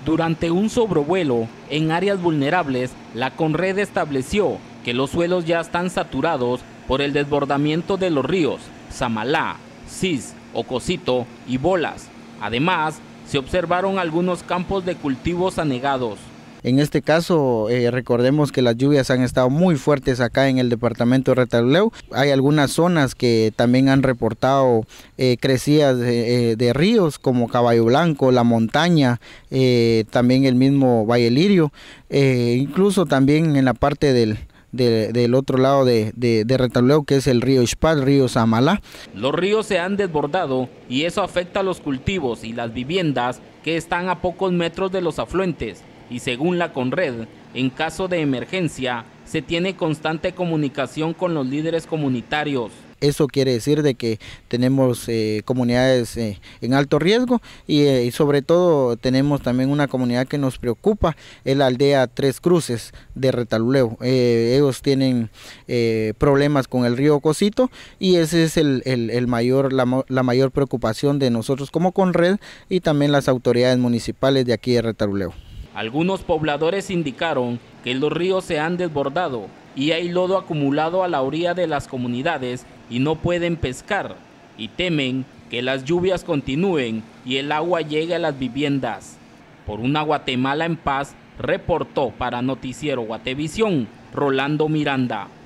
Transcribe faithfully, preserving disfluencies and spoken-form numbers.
Durante un sobrevuelo en áreas vulnerables, la Conred estableció que los suelos ya están saturados por el desbordamiento de los ríos Samalá, Cis, Ocosito y Bolas. Además, se observaron algunos campos de cultivos anegados. En este caso, eh, recordemos que las lluvias han estado muy fuertes acá en el departamento de Retalhuleu. Hay algunas zonas que también han reportado eh, crecidas de, de ríos como Caballo Blanco, La Montaña, eh, también el mismo Valle Lirio, eh, incluso también en la parte del, de, del otro lado de, de, de Retalhuleu, que es el río Ixpat, río Samalá. Los ríos se han desbordado y eso afecta a los cultivos y las viviendas que están a pocos metros de los afluentes. Y según la Conred, en caso de emergencia, se tiene constante comunicación con los líderes comunitarios. Eso quiere decir de que tenemos eh, comunidades eh, en alto riesgo y, eh, y sobre todo tenemos también una comunidad que nos preocupa, es la aldea Tres Cruces de Retalhuleu. Eh, ellos tienen eh, problemas con el río Ocosito y ese es el, el, el mayor, la, la mayor preocupación de nosotros como Conred y también las autoridades municipales de aquí de Retalhuleu. Algunos pobladores indicaron que los ríos se han desbordado y hay lodo acumulado a la orilla de las comunidades y no pueden pescar, y temen que las lluvias continúen y el agua llegue a las viviendas. Por una Guatemala en paz, reportó para Noticiero Guatevisión, Rolando Miranda.